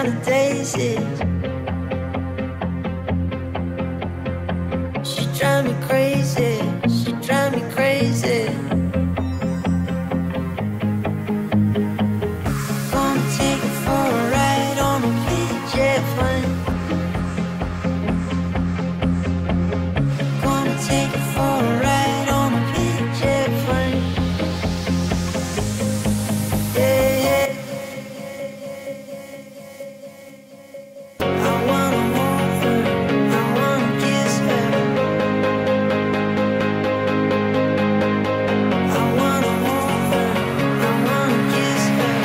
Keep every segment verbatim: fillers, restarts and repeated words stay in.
kind of daisies. She drive me crazy, she drive me crazy. Gonna take her for a ride on a big jet plane. Gonna take her for a ride on a big jet plane. Yeah, yeah. I wanna hold her, I wanna kiss her. I wanna hold her, I wanna kiss her.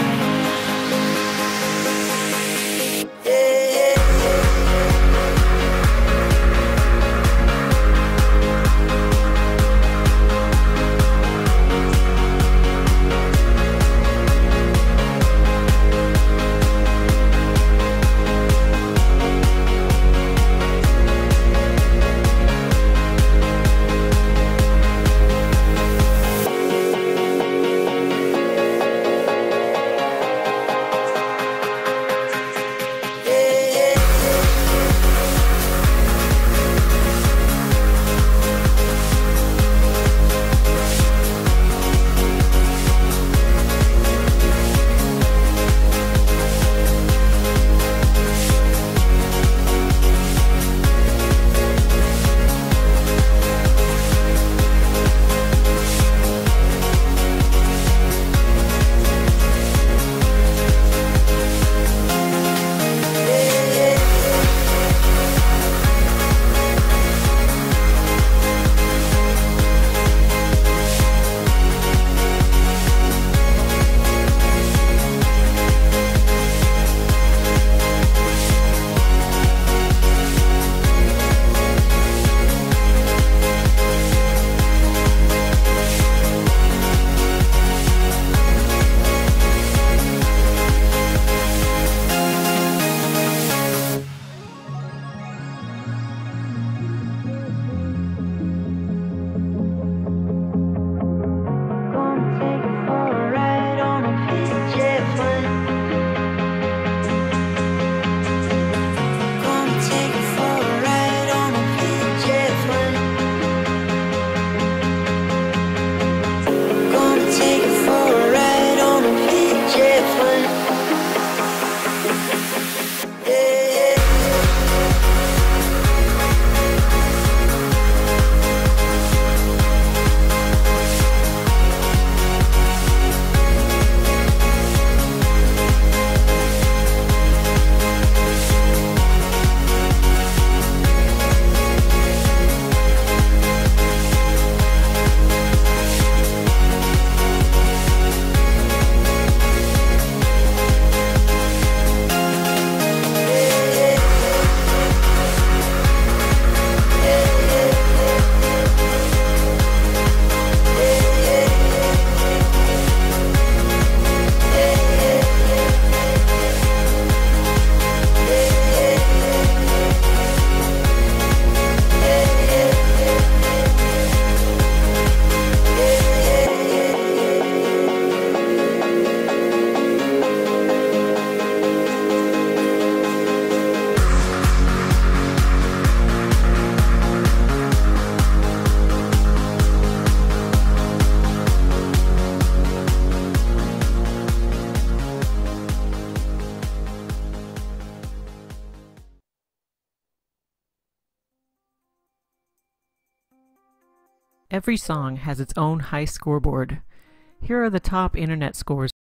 Yeah, yeah. Gonna take her for a ride on a big jet plane. Gonna take her for a ride on a big jet plane. Gonna take her for a ride on a big jet plane. Yeah, yeah. Every song has its own high scoreboard. Here are the top internet scores